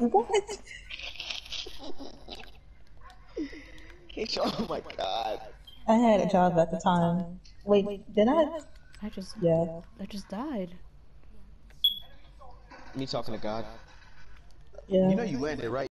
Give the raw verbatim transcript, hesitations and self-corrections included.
What? Keisha, oh my god. I had a job at the time. Wait, did I? I just, Yeah. I just died. Me talking to God. Yeah. You know you landed, right?